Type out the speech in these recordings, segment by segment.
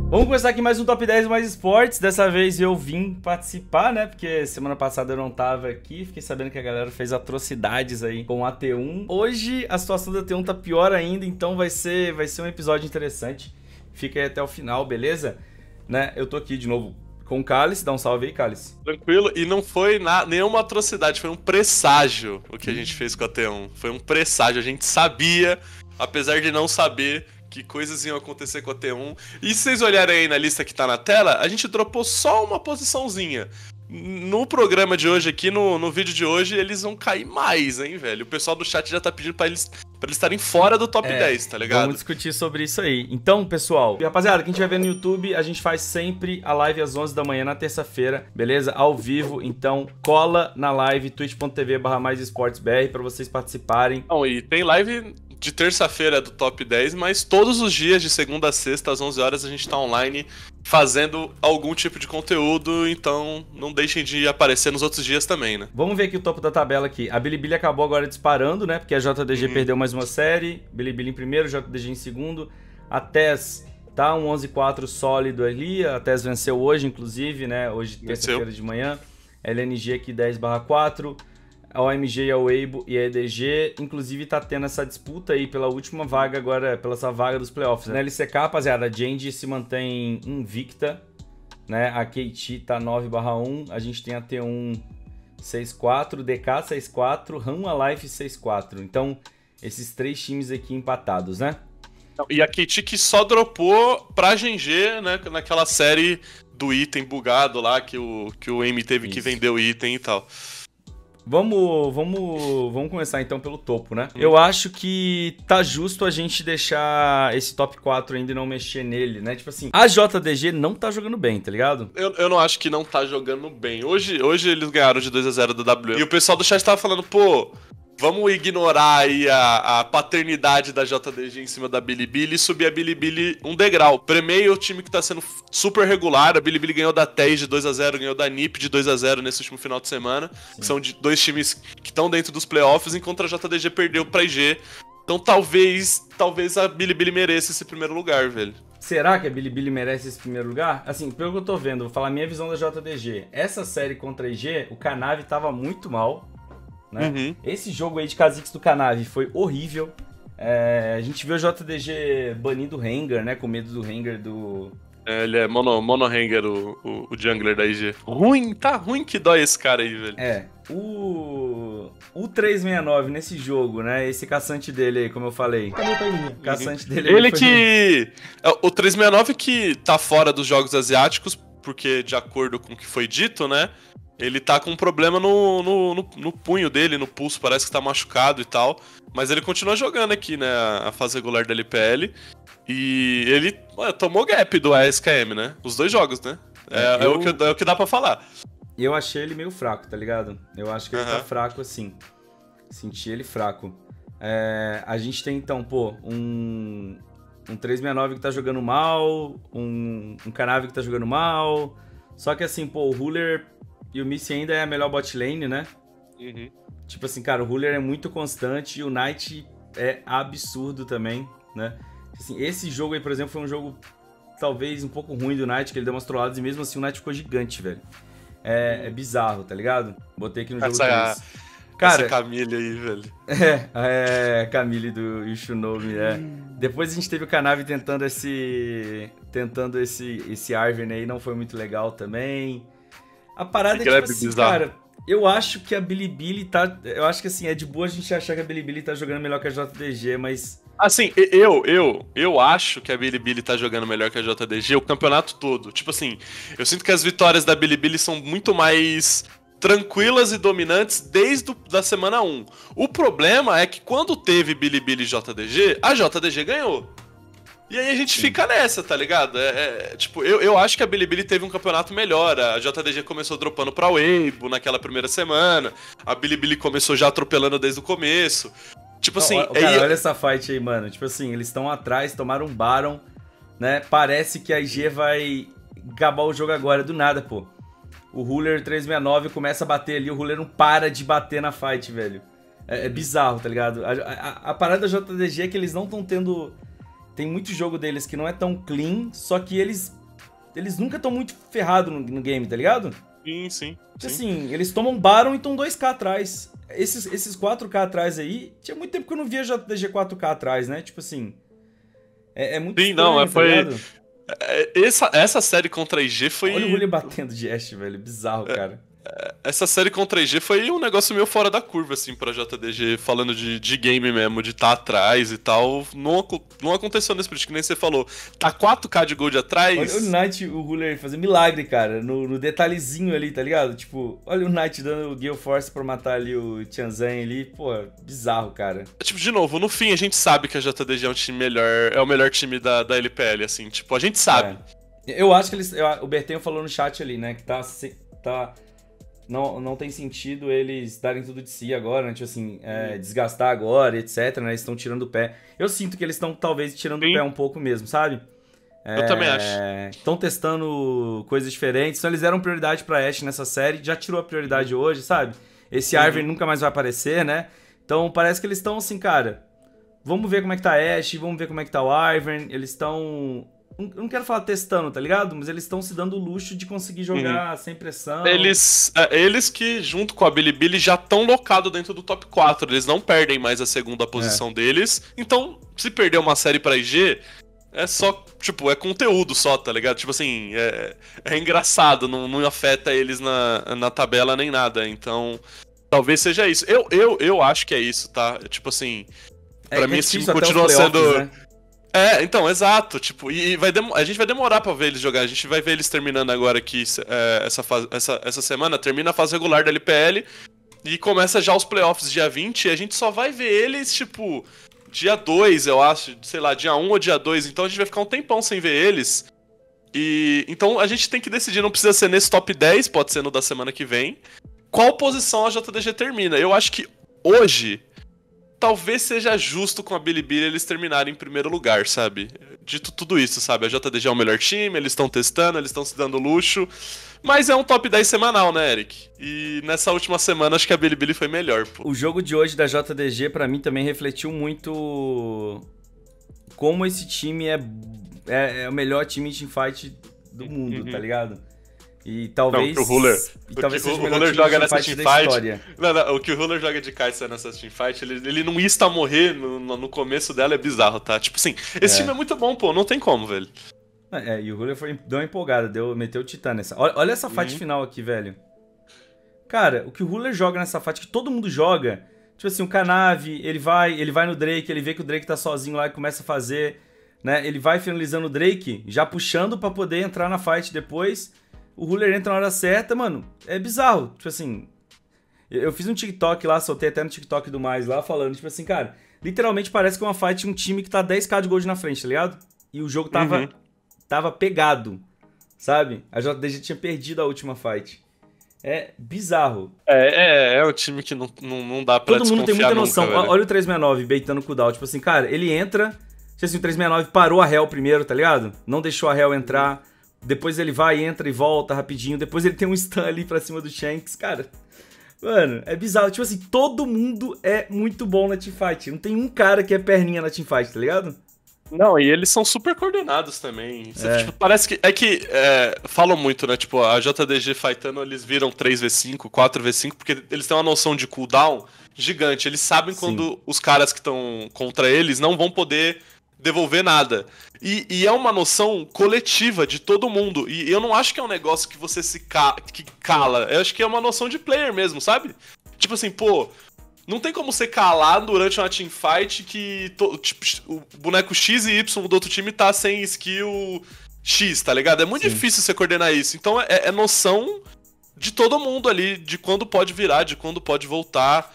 Vamos começar aqui mais um Top 10 Mais Esportes. Dessa vez eu vim participar, né? Porque semana passada eu não tava aqui. Fiquei sabendo que a galera fez atrocidades aí com a T1. Hoje a situação da T1 tá pior ainda, então vai ser um episódio interessante. Fica aí até o final, beleza? Né? Eu tô aqui de novo com o Cálice. Dá um salve aí, Cálice. Tranquilo, e não foi nenhuma atrocidade, foi um presságio o que a gente fez com a T1. Foi um presságio, a gente sabia, apesar de não saber, que coisas iam acontecer com a T1. E se vocês olharem aí na lista que tá na tela, a gente dropou só uma posiçãozinha. No programa de hoje aqui, no vídeo de hoje, eles vão cair mais, hein, velho? O pessoal do chat já tá pedindo pra eles estarem fora do top 10, tá ligado? Vamos discutir sobre isso aí. Então, pessoal, rapaziada, quem estiver vendo no YouTube, a gente faz sempre a live às 11 da manhã na terça-feira, beleza? Ao vivo, então cola na live twitch.tv/maisesportsbr pra vocês participarem. Não, e tem live de terça-feira do top 10, mas todos os dias, de segunda a sexta, às 11 horas, a gente tá online fazendo algum tipo de conteúdo, então não deixem de aparecer nos outros dias também, né? Vamos ver aqui o topo da tabela aqui. A Bilibili acabou agora disparando, né? Porque a JDG perdeu mais uma série. Bilibili em primeiro, JDG em segundo. A TES tá um 11-4 sólido ali. A TES venceu hoje, inclusive, né? Hoje, terça-feira de manhã. LNG aqui 10/4. A OMG e a Weibo e a EDG, inclusive tá tendo essa disputa aí pela última vaga agora, pela essa vaga dos playoffs. Na LCK, rapaziada, a Genji se mantém invicta, né? A KT tá 9/1, a gente tem a T1 6-4, DK 6-4, Ram Alive 6-4. Então, esses três times aqui empatados, né? E a KT que só dropou pra GG, né? Naquela série do item bugado lá, que o Amy teve que vender o item e tal. Vamos começar então pelo topo, né? Eu acho que tá justo a gente deixar esse top 4 ainda e não mexer nele, né? Tipo assim, a JDG não tá jogando bem, tá ligado? Eu não acho que não tá jogando bem. Hoje eles ganharam de 2-0 da WM. E o pessoal do chat tava falando, pô, vamos ignorar aí a paternidade da JDG em cima da Bilibili e subir a Bilibili um degrau. Premiei o time que tá sendo super regular. A Bilibili ganhou da TES de 2-0, ganhou da NiP de 2-0 nesse último final de semana. Que são dois times que estão dentro dos playoffs, enquanto a JDG perdeu pra IG. Então talvez a Bilibili mereça esse primeiro lugar, velho. Será que a Bilibili merece esse primeiro lugar? Assim, pelo que eu tô vendo, vou falar minha visão da JDG. Essa série contra a IG, o Canavi tava muito mal. Né? Esse jogo aí de Kha'Zix do Canavi foi horrível. A gente viu o JDG banindo o Rengar, né? Com medo do Rengar do... Ele é mono Rengar, o jungler da IG. Tá ruim que dói esse cara aí, velho. O 369 nesse jogo, né? Esse caçante dele aí, como eu falei. Cadê o Taiminha? O caçante dele aí. Ele que... O 369 que tá fora dos jogos asiáticos, porque de acordo com o que foi dito, né? Ele tá com um problema no punho dele, no pulso, parece que tá machucado e tal. Mas ele continua jogando aqui, né, a fase regular da LPL. E ele tomou gap do ASKM, né? Os dois jogos, né? É o que dá pra falar. Eu achei ele meio fraco, tá ligado? Eu acho que ele tá fraco assim. Senti ele fraco. A gente tem então, pô, um 369 que tá jogando mal, um Canavi que tá jogando mal. Só que assim, pô, o Ruler... E o Missy ainda é a melhor bot lane, né? Tipo assim, cara, o Ruler é muito constante e o Knight é absurdo também, né? Assim, esse jogo aí, por exemplo, foi um jogo talvez um pouco ruim do Knight, que ele deu umas trolladas e mesmo assim o Knight ficou gigante, velho. É bizarro, tá ligado? Botei aqui no jogo 3. Cara, essa Camille aí, velho. Camille do Yushunomi, Depois a gente teve o Canavi tentando esse Arven aí, não foi muito legal também. A parada é tipo assim, bizarro. Cara, eu acho que a Bilibili tá... Eu acho que assim, é de boa a gente achar que a Bilibili tá jogando melhor que a JDG, mas... Assim, eu acho que a Bilibili tá jogando melhor que a JDG o campeonato todo. Tipo assim, eu sinto que as vitórias da Bilibili são muito mais tranquilas e dominantes desde da semana 1. O problema é que quando teve Bilibili e JDG, a JDG ganhou. E aí a gente fica nessa, tá ligado? Tipo, eu acho que a Bilibili teve um campeonato melhor. A JDG começou dropando pra Weibo naquela primeira semana. A Bilibili começou já atropelando desde o começo. Tipo assim... Cara, olha essa fight aí, mano. Tipo assim, eles estão atrás, tomaram um Baron, né? Parece que a IG vai acabar o jogo agora, do nada, pô. O Ruler 369 começa a bater ali, o Ruler não para de bater na fight, velho. É bizarro, tá ligado? A parada da JDG é que eles não estão tendo... Tem muito jogo deles que não é tão clean, só que eles eles nunca estão muito ferrados no game, tá ligado? Sim. Assim, eles tomam Baron e estão 2k atrás. Esses 4k atrás aí, tinha muito tempo que eu não via JDG 4k atrás, né? Tipo assim, é muito Sim, estranho, não, tá ligado? essa série contra a IG foi... Olha o Hulk batendo de Ashe, velho, bizarro, cara. Essa série contra a IG foi um negócio meio fora da curva, assim, pra JDG, falando de game mesmo, de estar atrás e tal. Não aconteceu nesse split, que nem você falou. Tá 4k de gold atrás. Olha o Knight, o Ruler fazer milagre, cara, no detalhezinho ali, tá ligado? Tipo, olha o Knight dando o Gale Force pra matar ali o Tianzan ali. Pô, bizarro, cara. Tipo, de novo, no fim a gente sabe que a JDG é um time melhor, é o melhor time da LPL, assim, tipo, a gente sabe. Eu acho que o Bertenho falou no chat ali, né, que não tem sentido eles darem tudo de si agora, né? Tipo assim, desgastar agora, etc, né? Eles estão tirando o pé. Eu sinto que eles estão, talvez, tirando o pé um pouco mesmo, sabe? Eu também acho. Estão testando coisas diferentes. Então eles deram prioridade pra Ashe nessa série. Já tirou a prioridade hoje, sabe? Esse Ivern nunca mais vai aparecer, né? Então parece que eles estão assim, cara... Vamos ver como é que tá a Ashe, vamos ver como é que tá o Ivern. Eles estão... Eu não quero falar testando, tá ligado? Mas eles estão se dando o luxo de conseguir jogar sem pressão. Eles que, junto com a Bilibili, já estão locados dentro do top 4. Eles não perdem mais a segunda posição deles. Então, se perder uma série pra IG, é só, tipo, é conteúdo só, tá ligado? Tipo assim, é engraçado, não afeta eles na tabela nem nada. Então, talvez seja isso. Eu acho que é isso, tá? Tipo assim, pra mim esse time continua sendo... Né? Então, exato, tipo, e a gente vai demorar pra ver eles jogar, a gente vai ver eles terminando agora aqui, essa semana, termina a fase regular da LPL e começa já os playoffs dia 20 e a gente só vai ver eles, tipo, dia 2, eu acho, sei lá, dia 1 ou dia 2, então a gente vai ficar um tempão sem ver eles, e então a gente tem que decidir, não precisa ser nesse top 10, pode ser no da semana que vem, qual posição a JDG termina. Eu acho que hoje... Talvez seja justo com a Bilibili eles terminarem em primeiro lugar, sabe? Dito tudo isso, sabe? A JDG é o melhor time, eles estão testando, eles estão se dando luxo. Mas é um top 10 semanal, né, Eric? E nessa última semana acho que a Bilibili foi melhor, pô. O jogo de hoje da JDG, pra mim, também refletiu muito como esse time é o melhor time de teamfight do mundo, tá ligado? E talvez... Não, o Ruler, talvez o Ruler joga nessa teamfight... Não, o que o Ruler joga de Kai'Sa nessa teamfight, ele não insta a morrer no começo dela, é bizarro, tá? Tipo assim, esse time é muito bom, pô, não tem como, velho. E o Ruler deu uma empolgada, meteu o Titã nessa. Olha essa fight final aqui, velho. Cara, o que o Ruler joga nessa fight, que todo mundo joga... Tipo assim, o Kanavi, ele vai no Drake, ele vê que o Drake tá sozinho lá e começa a fazer... né? Ele vai finalizando o Drake, já puxando pra poder entrar na fight depois... O Ruler entra na hora certa, mano, é bizarro. Tipo assim, eu fiz um TikTok lá, soltei até no TikTok do Mais lá, falando, tipo assim, cara, literalmente parece que é uma fight de um time que tá 10k de gold na frente, tá ligado? E o jogo tava pegado, sabe? A JDG tinha perdido a última fight. É bizarro. É um time que não dá pra todo mundo tem muita noção. Nunca, olha o 369 baitando o cooldown. Tipo assim, cara, ele entra... Tipo assim, o 369 parou a Hell primeiro, tá ligado? Não deixou a Hell entrar... Depois ele vai, entra e volta rapidinho. Depois ele tem um stun ali pra cima do Shanks. Cara, mano, é bizarro. Tipo assim, todo mundo é muito bom na teamfight. Não tem um cara que é perninha na teamfight, tá ligado? Não, e eles são super coordenados também. Tipo, parece que... falam muito, né? Tipo, a JDG fightando, eles viram 3v5, 4v5, porque eles têm uma noção de cooldown gigante. Eles sabem quando os caras que estão contra eles não vão poder... devolver nada. E é uma noção coletiva de todo mundo. E eu não acho que é um negócio que você que cala. Eu acho que é uma noção de player mesmo, sabe? Tipo assim, pô, não tem como você calar durante uma teamfight que tipo, o boneco X e Y do outro time tá sem skill X, tá ligado? É muito difícil você coordenar isso. Então é noção de todo mundo ali, de quando pode virar, de quando pode voltar.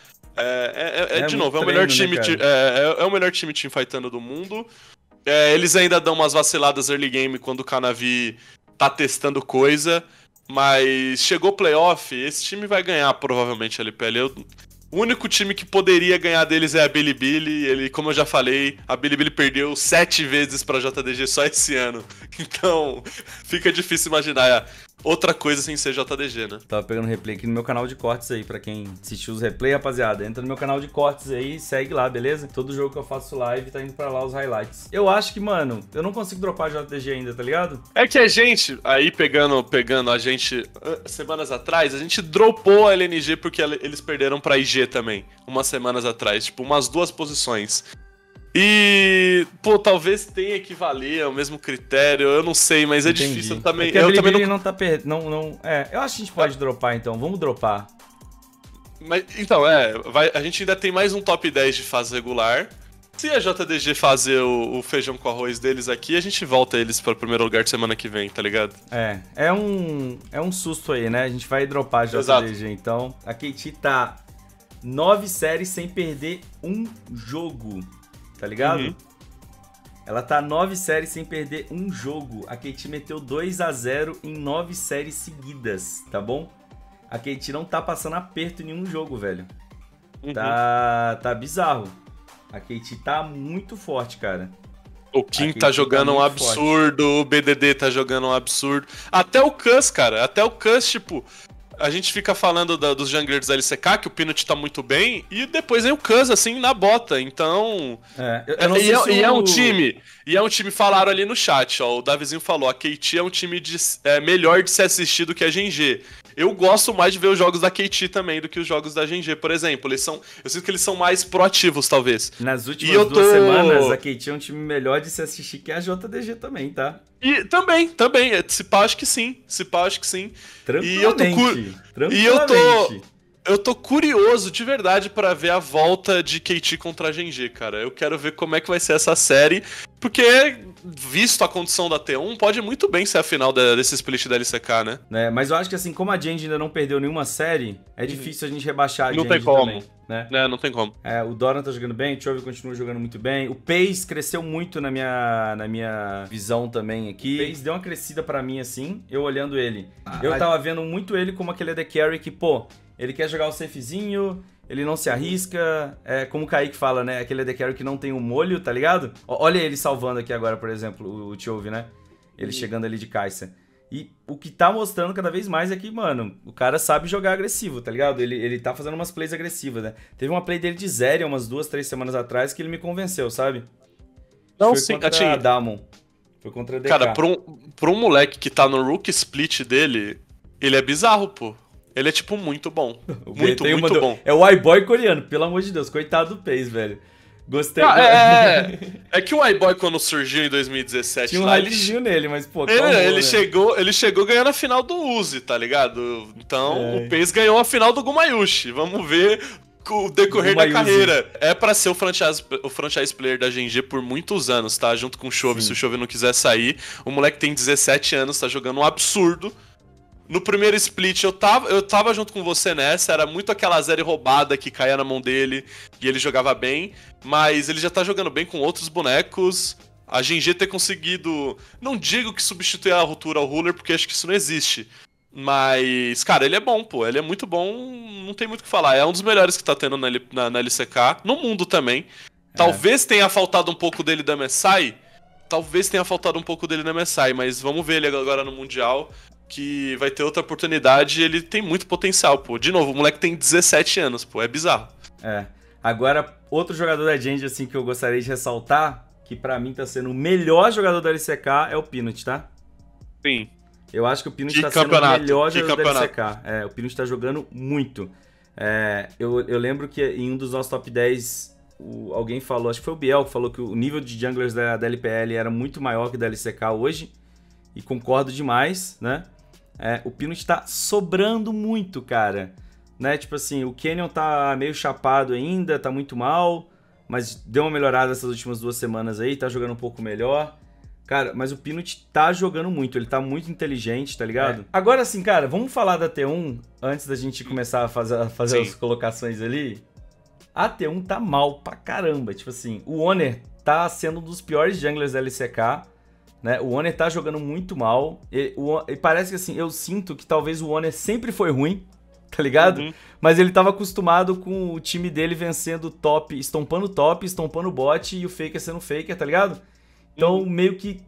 De novo, é o melhor time, né, é o melhor time teamfightando do mundo. Eles ainda dão umas vaciladas early game quando o Kanavi tá testando coisa, mas chegou playoff, esse time vai ganhar provavelmente a LPL. O único time que poderia ganhar deles é a Bilibili. Ele, como eu já falei, a Bilibili perdeu 7 vezes pra JDG só esse ano. Então, fica difícil imaginar outra coisa sem ser JDG, né? Tava pegando replay aqui no meu canal de cortes aí, pra quem assistiu os replay, rapaziada. Entra no meu canal de cortes aí, segue lá, beleza? Todo jogo que eu faço live tá indo pra lá os highlights. Eu acho que, mano, eu não consigo dropar JDG ainda, tá ligado? É que a gente, aí pegando a gente, semanas atrás, a gente dropou a LNG porque eles perderam pra IG também, umas semanas atrás, tipo, umas 2 posições. E, pô, talvez tenha que valer o mesmo critério, eu não sei, mas é difícil também. É eu também não tá perdendo. Eu acho que a gente pode dropar então, vamos dropar. Mas, então, a gente ainda tem mais um top 10 de fase regular. Se a JDG fazer o feijão com arroz deles aqui, a gente volta eles para o primeiro lugar de semana que vem, tá ligado? É um susto aí, né? A gente vai dropar a JDG. Exato. Então. A KT tá 9 séries sem perder um jogo. Tá ligado? Uhum. Ela tá 9 séries sem perder um jogo. A KT meteu 2-0 em 9 séries seguidas, tá bom? A KT não tá passando aperto em nenhum jogo, velho. Uhum. Tá bizarro. A KT tá muito forte, cara. O Kim tá jogando um absurdo, forte. O BDD tá jogando um absurdo. Até o Cus, cara. Até o Cus, tipo... A gente fica falando dos junglers da LCK, que o Peanut tá muito bem, e depois vem o Cus, assim, na bota. Então... é um time... E é um time, falaram ali no chat, ó, o Davizinho falou, a KT é um time melhor de se assistir do que a GNG. Eu gosto mais de ver os jogos da KT também do que os jogos da GNG, por exemplo. Eu sinto que eles são mais proativos, talvez. Nas últimas 2 semanas, a KT é um time melhor de se assistir que a JDG também, tá? E também. Se pá, acho que sim. Tranquilamente. Eu tô curioso de verdade pra ver a volta de KT contra a GNG, cara. Eu quero ver como é que vai ser essa série, porque, visto a condição da T1, pode muito bem ser a final desse split da LCK, né? Mas eu acho que assim, como a Genji ainda não perdeu nenhuma série, é difícil a gente rebaixar a Genji também. Não tem como. Né? Não tem como. O Doran tá jogando bem, o Chovy continua jogando muito bem. O Pace cresceu muito na minha visão também aqui. O Pace deu uma crescida pra mim, assim, eu olhando ele. Eu tava vendo muito ele como aquele AD Carry que, pô, ele quer jogar o safezinho, ele não se arrisca. Como o Kaique fala, né? Aquele AD Carry que não tem um molho, tá ligado? Olha ele salvando aqui agora, por exemplo, o Chovy, né? Ele chegando ali de Kai'Sa. E o que tá mostrando cada vez mais é que, mano, o cara sabe jogar agressivo, tá ligado? Ele tá fazendo umas plays agressivas, né? Teve uma play dele de Zeri umas 2, 3 semanas atrás que ele me convenceu, sabe? Não, foi contra a Damon. Foi contra a DK. Cara, pra um moleque que tá no rookie split dele, ele é bizarro, pô. Ele é, tipo, muito bom. Muito bom. É o iBoy coreano, pelo amor de Deus. Coitado do Pace, velho. Gostei. É que o iBoy, quando surgiu em 2017... Tinha um hypezinho nele, mas, pô, ele chegou ganhando a final do Uzi, tá ligado? Então, o Pace ganhou a final do Gumayushi. Vamos ver o decorrer da carreira. É pra ser o franchise player da GNG por muitos anos, tá? Junto com o Chovy, se o Chovy não quiser sair. O moleque tem 17 anos, tá jogando um absurdo. No primeiro split eu tava junto com você nessa, era muito aquela Zeri roubada que caía na mão dele e ele jogava bem, mas ele já tá jogando bem com outros bonecos. A GNG ter conseguido, não digo que substituir a ruptura ao Ruler, porque acho que isso não existe, mas, cara, ele é bom, pô, ele é muito bom, não tem muito o que falar, é um dos melhores que tá tendo na LCK, no mundo também. Talvez tenha faltado um pouco dele da MSI, mas vamos ver ele agora no Mundial, que vai ter outra oportunidade e ele tem muito potencial, pô. De novo, o moleque tem 17 anos, pô, é bizarro. Agora, outro jogador da Genji, assim, que eu gostaria de ressaltar, que pra mim tá sendo o melhor jogador da LCK, é o Peanut, tá? Sim. Eu acho que o Peanut tá sendo o melhor jogador da LCK. O Peanut tá jogando muito. Eu lembro que em um dos nossos top 10, alguém falou, acho que foi o Biel que falou que o nível de junglers da LPL era muito maior que da LCK hoje, e concordo demais, né? O Peanut tá sobrando muito, cara. Né? Tipo assim, o Canyon tá meio chapado ainda, tá muito mal, mas deu uma melhorada essas últimas 2 semanas aí, tá jogando um pouco melhor. Cara, mas o Peanut tá jogando muito, ele tá muito inteligente, tá ligado? Agora assim, cara, vamos falar da T1 antes da gente começar a fazer as colocações ali. A T1 tá mal pra caramba, tipo assim, o Oner tá sendo um dos piores junglers da LCK. Né? O Oner tá jogando muito mal. E parece que assim, eu sinto que talvez o Oner sempre foi ruim, tá ligado? Uhum. Mas ele tava acostumado com o time dele vencendo top, estompando bot e o Faker sendo Faker, tá ligado? Então meio que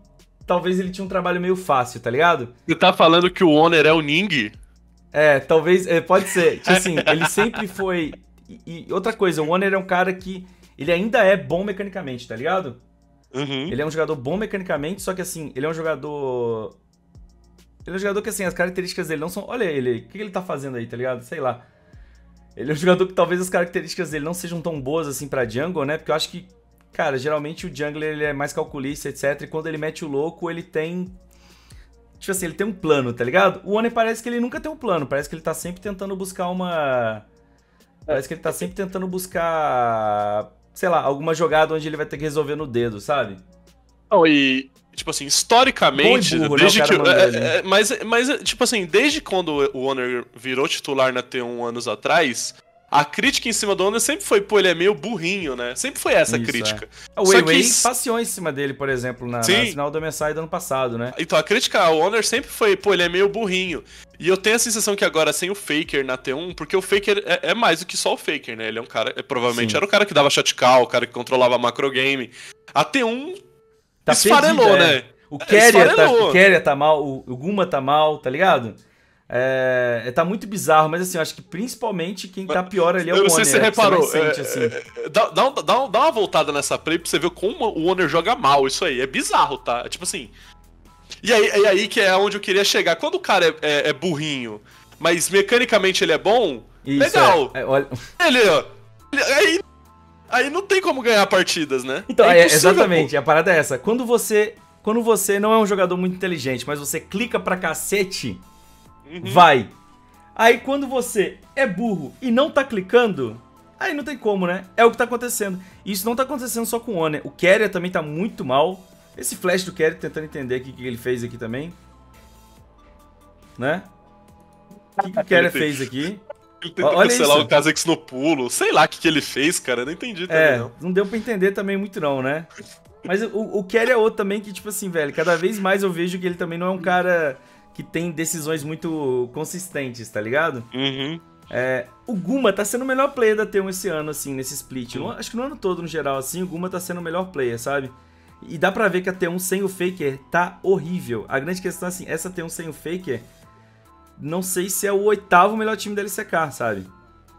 talvez ele tinha um trabalho meio fácil, tá ligado? Você tá falando que o Honor é o Ning? Talvez, pode ser. Tipo assim, ele sempre foi... E outra coisa, o Honor é um cara que... Ele ainda é bom mecanicamente, tá ligado? Uhum. Ele é um jogador bom mecanicamente, só que assim, ele é um jogador... Ele é um jogador que assim, as características dele não são... Olha ele, o que ele tá fazendo aí, tá ligado? Sei lá. Ele é um jogador que talvez as características dele não sejam tão boas assim pra jungle, né? Porque eu acho que, cara, geralmente o jungler ele é mais calculista, etc. E quando ele mete o louco, ele tem... Tipo assim, ele tem um plano, tá ligado? O One parece que ele nunca tem um plano. Parece que ele tá sempre tentando buscar uma... Parece que ele tá sempre tentando buscar... Sei lá, alguma jogada onde ele vai ter que resolver no dedo, sabe? Não, e... Tipo assim, historicamente, burro, desde né, que... mas, tipo assim, desde quando o Honor virou titular na T1 anos atrás, a crítica em cima do Honor sempre foi, pô, ele é meio burrinho, né? Sempre foi essa crítica. O Weiwei passeou em cima dele, por exemplo, na final do MSI do ano passado, né? Então, a crítica ao Honor sempre foi, pô, ele é meio burrinho. E eu tenho a sensação que agora, sem o Faker na T1, porque o Faker é mais do que só o Faker, né? Ele é um cara, provavelmente era o cara que dava shot call, o cara que controlava macro game. A T1... Tá esfarelou, perdido, né? O Keria tá mal, o Guma tá mal, tá ligado? Tá muito bizarro, mas assim, eu acho que principalmente quem tá pior ali é o Honor. Eu não sei se você reparou. Assim. Dá uma voltada nessa play pra você ver como o Honor joga mal, isso aí. É bizarro, tá? É tipo assim... E aí que é onde eu queria chegar. Quando o cara é burrinho, mas mecanicamente ele é bom, isso, legal. Olha... Aí não tem como ganhar partidas, né? Então, exatamente, pô. A parada é essa. Quando você não é um jogador muito inteligente, mas você clica pra cacete, vai. Aí quando você é burro e não tá clicando, aí não tem como, né? É o que tá acontecendo. E isso não tá acontecendo só com o Honor. O Keria também tá muito mal. Esse flash do Keria, tentando entender o que ele fez aqui também. Né? O que o Keria fez aqui? Ele tenta cancelar o Kha'Zix no pulo. Sei lá o que ele fez, cara. Eu não entendi também, não. Não deu pra entender também muito não, né? Mas o Keria é outro também que, tipo assim, velho, cada vez mais eu vejo que ele também não é um cara que tem decisões muito consistentes, tá ligado? Uhum. O Guma tá sendo o melhor player da T1 esse ano, assim, nesse split. Acho que no ano todo, no geral, assim, o Guma tá sendo o melhor player, sabe? E dá pra ver que a T1 sem o Faker tá horrível. A grande questão é assim, essa T1 sem o Faker... Não sei se é o 8º melhor time da LCK, sabe?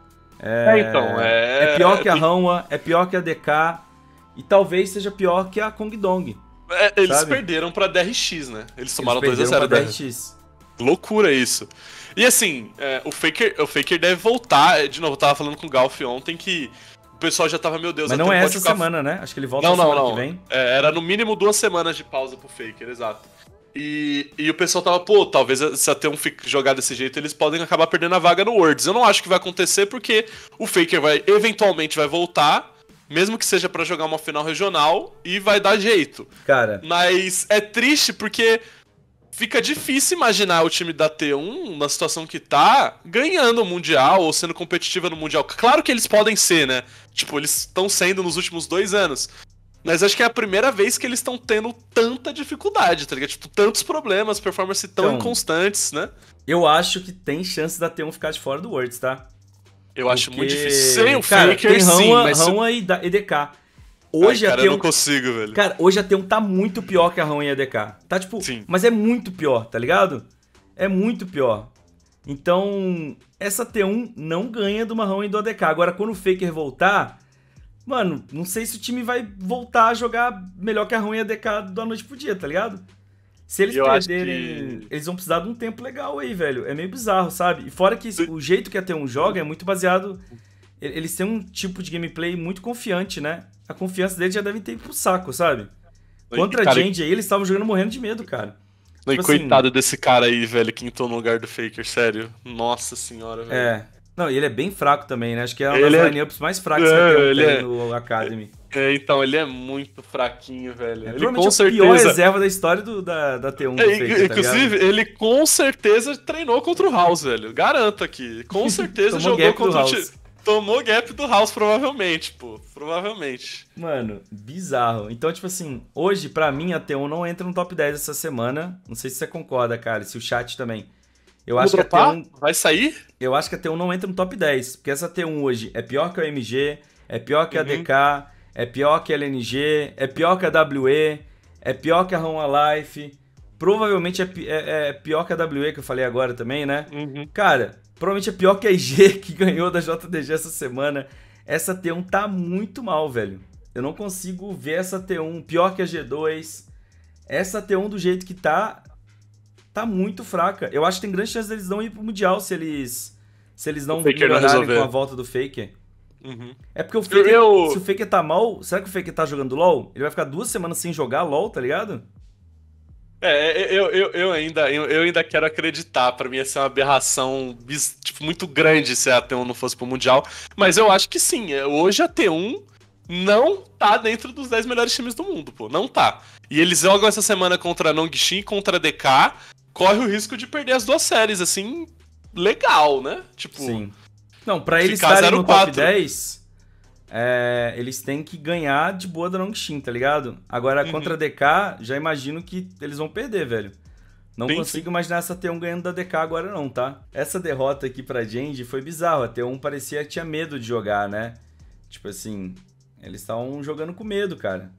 É pior que a Hanwha, é pior que a DK e talvez seja pior que a Kongdong. Eles perderam pra DRX, né? Eles tomaram 2-0 da DRX. Loucura isso. E assim, o Faker deve voltar. De novo, eu tava falando com o Galf ontem que o pessoal já tava, meu Deus... Mas não é essa semana, né? Acho que ele volta semana que vem. Era no mínimo 2 semanas de pausa pro Faker, exato. E o pessoal tava, pô, talvez se a T1 jogar desse jeito, eles podem acabar perdendo a vaga no Worlds. Eu não acho que vai acontecer porque o Faker eventualmente vai voltar, mesmo que seja pra jogar uma final regional, e vai dar jeito. Cara... Mas é triste porque fica difícil imaginar o time da T1, na situação que tá, ganhando o Mundial ou sendo competitiva no Mundial. Claro que eles podem ser, né? Tipo, eles estão sendo nos últimos 2 anos. Mas acho que é a primeira vez que eles estão tendo tanta dificuldade, tá ligado? Tipo, tantos problemas, performance tão inconstantes, né? Eu acho que tem chance da T1 ficar de fora do Worlds, tá? Eu acho muito difícil. Sem o Faker, tem sim, mas... Hanwha e DK. Hoje cara, eu não consigo, velho. Cara, hoje a T1 tá muito pior que a Hanwha e a DK. Tá, tipo... Sim. Mas é muito pior, tá ligado? É muito pior. Então, essa T1 não ganha de uma Hanwha e do ADK. Agora, quando o Faker voltar... Mano, não sei se o time vai voltar a jogar melhor que a Hanwha e a DK da noite pro dia, tá ligado? Se eles perderem, eles vão precisar de um tempo legal aí, velho. É meio bizarro, sabe? E fora que o jeito que a T1 joga é muito baseado... Eles têm um tipo de gameplay muito confiante, né? A confiança deles já deve ter ido pro saco, sabe? Contra a Genji aí, eles estavam jogando morrendo de medo, cara. Não, tipo coitado desse cara aí, velho, que entrou no lugar do Faker, sério. Nossa senhora, velho. Não, e ele é bem fraco também, né? Acho que é uma das lineups mais fracas que tem no Academy. Então, ele é muito fraquinho, velho. Ele com certeza... é o pior reserva da história da T1 do Faker, inclusive, ele com certeza treinou contra o House, velho. Garanto aqui. Com certeza jogou contra o time. Tomou gap do House, provavelmente, pô. Provavelmente. Mano, bizarro. Então, tipo assim, hoje, pra mim, a T1 não entra no top 10 essa semana. Não sei se você concorda, cara, se o chat também... Eu acho que a T1... Vai sair? Eu acho que a T1 não entra no top 10, porque essa T1 hoje é pior que a MG, é pior que a DK, é pior que a LNG, é pior que a WE, é pior que a Home Life, provavelmente é pior que a WE que eu falei agora também, né? Cara, provavelmente é pior que a IG que ganhou da JDG essa semana. Essa T1 tá muito mal, velho. Eu não consigo ver essa T1 pior que a G2. Essa T1 do jeito que tá muito fraca. Eu acho que tem grande chance deles não ir pro Mundial se eles não melhorarem com a volta do Faker. É porque o Faker, se o Faker tá mal, será que o Faker tá jogando LoL? Ele vai ficar 2 semanas sem jogar LoL, tá ligado? Eu ainda quero acreditar. Pra mim ia ser uma aberração tipo, muito grande se a T1 não fosse pro Mundial. Mas eu acho que sim. Hoje a T1 não tá dentro dos 10 melhores times do mundo, pô. Não tá. E eles jogam essa semana contra a Nongxin e contra a DK. Corre o risco de perder as 2 séries, assim, legal, né? Tipo, sim. Não, pra eles estarem no top 10, eles têm que ganhar de boa da Nongxin, tá ligado? Agora, contra a DK, já imagino que eles vão perder, velho. Não consigo imaginar essa T1 ganhando da DK agora não, tá? Essa derrota aqui pra Genji foi bizarro. A T1 parecia que tinha medo de jogar, né? Tipo assim, eles estavam jogando com medo, cara.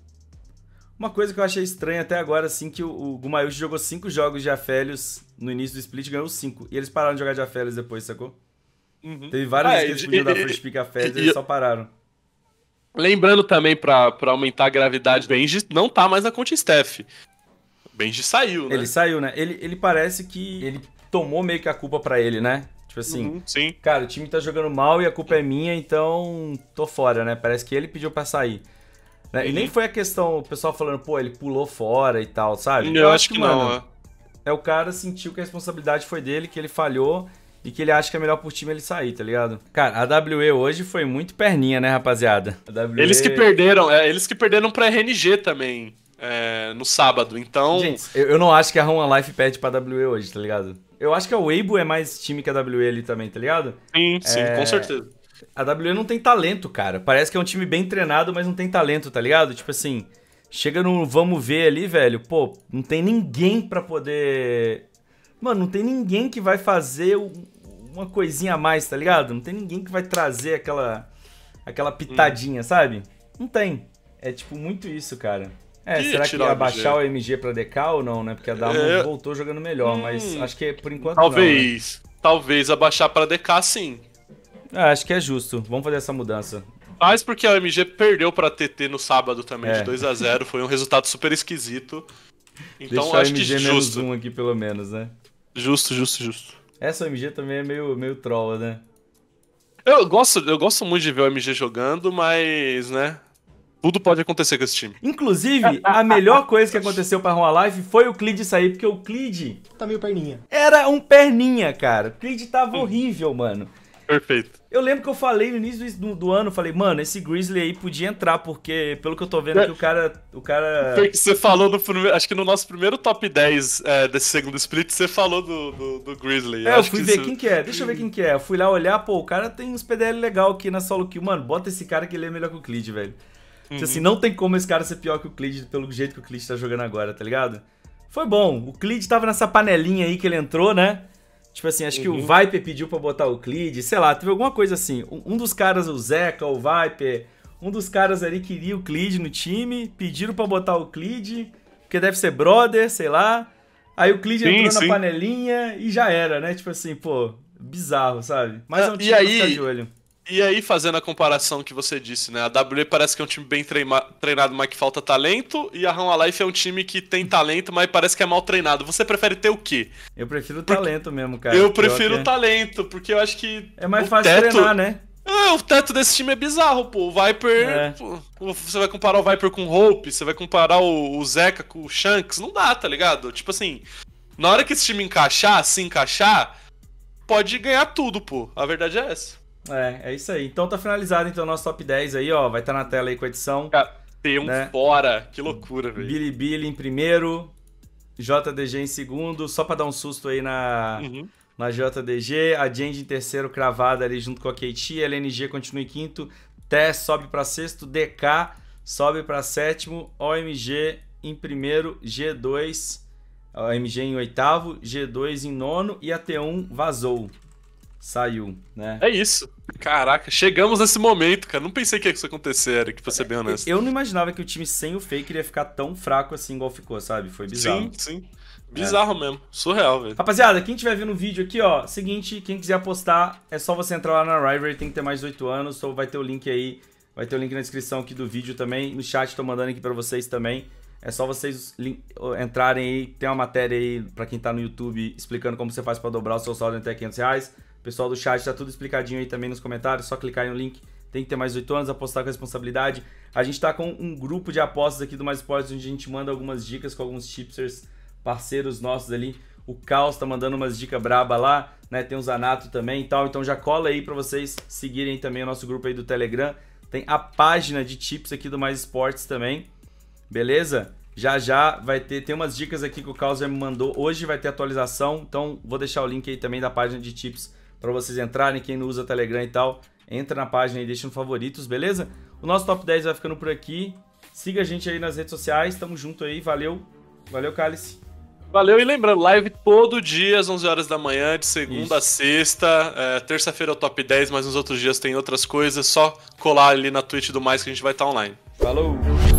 Uma coisa que eu achei estranha até agora, assim, que o Gumayushi jogou 5 jogos de Aphelios no início do split e ganhou 5. E eles pararam de jogar de Aphelios depois, sacou? Teve vários vezes que eles podiam dar first pick Aphelios e eles só pararam. Lembrando também, pra aumentar a gravidade, Benji não tá mais na Counter Staff. Benji saiu, né? Ele saiu, né? Ele parece que ele tomou meio que a culpa pra ele, né? Tipo assim, sim. Cara, o time tá jogando mal e a culpa é minha, então tô fora, né? Parece que ele pediu pra sair. E nem foi a questão, o pessoal falando, pô, ele pulou fora e tal, sabe? Eu acho que mano, não. O cara sentiu que a responsabilidade foi dele, que ele falhou e que ele acha que é melhor pro time ele sair, tá ligado? Cara, a WE hoje foi muito perninha, né, rapaziada? Eles que perderam pra RNG também, no sábado, então... Gente, eu não acho que a Home Life perde pra WE hoje, tá ligado? Eu acho que a Weibo é mais time que a WE ali também, tá ligado? Sim, com certeza. A WE não tem talento, cara. Parece que é um time bem treinado, mas não tem talento, tá ligado? Tipo assim, chega no vamos ver ali, velho. Pô, não tem ninguém pra poder... Mano, não tem ninguém que vai fazer uma coisinha a mais, tá ligado? Não tem ninguém que vai trazer aquela pitadinha, sabe? Não tem. É tipo muito isso, cara. Será que ia baixar o MG pra DK ou não, né? Porque a Damon voltou jogando melhor, mas acho que por enquanto talvez, não, né? Talvez abaixar pra DK, sim. Acho que é justo. Vamos fazer essa mudança. Mas porque a MG perdeu pra TT no sábado também, de 2-0. Foi um resultado super esquisito. Então deixar acho o MG que menos um aqui, pelo menos, né? Justo. Essa MG também é meio troll, né? Eu gosto muito de ver o MG jogando, mas, né... Tudo pode acontecer com esse time. Inclusive, a melhor coisa que aconteceu pra Home Life foi o Clid sair, porque o Clid... tá meio perninha. Era um perninha, cara. O Clid tava horrível, mano. Perfeito. Eu lembro que eu falei no início do ano, falei, mano, esse Grizzly aí podia entrar, porque pelo que eu tô vendo que o cara... Foi que você falou acho que no nosso primeiro top 10 desse segundo split, você falou do Grizzly. Eu fui ver quem que é, deixa eu ver quem que é. Eu fui lá olhar, pô, o cara tem uns PDL legal aqui na solo kill. Mano, bota esse cara que ele é melhor que o Clid, velho. Assim, não tem como esse cara ser pior que o Clid pelo jeito que o Clid tá jogando agora, tá ligado? Foi bom, o Clid tava nessa panelinha aí que ele entrou, né? Tipo assim, acho que o Viper pediu pra botar o Clid, sei lá, teve alguma coisa assim. Um dos caras, o Zeca, o Viper, um dos caras ali queria o Clid no time, pediram pra botar o Clid, porque deve ser brother, sei lá. Aí o Clid entrou na panelinha e já era, né? Tipo assim, pô, bizarro, sabe? Mas é um time pra ficar de olho. E aí, fazendo a comparação que você disse, né? A WE parece que é um time bem treinado, mas que falta talento. E a Home Life é um time que tem talento, mas parece que é mal treinado. Você prefere ter o quê? Eu prefiro o talento mesmo, cara. Eu prefiro o talento, porque eu acho que... é mais fácil treinar, né? O teto desse time é bizarro, pô. O Viper... Pô, você vai comparar o Viper com o Hope, você vai comparar o Zeca com o Shanks. Não dá, tá ligado? Tipo assim, na hora que esse time se encaixar, pode ganhar tudo, pô. A verdade é essa. É isso aí. Então tá finalizado então o nosso top 10 aí, ó. Vai estar na tela aí com a edição. Tem um fora. Que loucura, velho. Bilibili em primeiro, JDG em segundo, só pra dar um susto aí na JDG. A Genji em terceiro, cravada ali junto com a KT. LNG continua em quinto. TES sobe pra sexto. DK sobe pra sétimo. OMG em primeiro. G2. OMG em oitavo. G2 em nono. E a T1 vazou. saiu, né? É isso. Caraca, chegamos nesse momento, cara. Não pensei que isso ia acontecer, Eric, pra ser bem honesto. Eu não imaginava que o time sem o Faker ia ficar tão fraco assim igual ficou, sabe? Foi bizarro. Sim. Bizarro mesmo. Surreal, velho. Rapaziada, quem estiver vendo o vídeo aqui, ó, seguinte, quem quiser apostar, é só você entrar lá na Rivalry, tem que ter mais de 8 anos, só vai ter o link aí, vai ter o link na descrição aqui do vídeo também, no chat tô mandando aqui pra vocês também. É só vocês entrarem aí, tem uma matéria aí pra quem tá no YouTube explicando como você faz pra dobrar o seu saldo até R$500. O pessoal do chat tá tudo explicadinho aí também nos comentários, só clicar aí no link. Tem que ter mais de 8 anos, apostar com responsabilidade. A gente tá com um grupo de apostas aqui do Mais Esportes, onde a gente manda algumas dicas com alguns tipsters, parceiros nossos ali. O Caos tá mandando umas dicas braba lá, né? Tem o Zanato também e tal. Então já cola aí pra vocês seguirem também o nosso grupo aí do Telegram. Tem a página de tips aqui do Mais Esportes também. Beleza? Já vai ter, tem umas dicas aqui que o Caos já me mandou. Hoje vai ter atualização, então vou deixar o link aí também da página de tips para vocês entrarem. Quem não usa Telegram e tal, entra na página e deixa no favoritos, beleza? O nosso top 10 vai ficando por aqui. Siga a gente aí nas redes sociais, tamo junto aí, valeu. Valeu, Cálice. Valeu, e lembrando, live todo dia às 11 horas da manhã, de segunda a sexta. Terça-feira é o top 10, mas nos outros dias tem outras coisas. Só colar ali na Twitch do Mais que a gente vai estar online. Falou!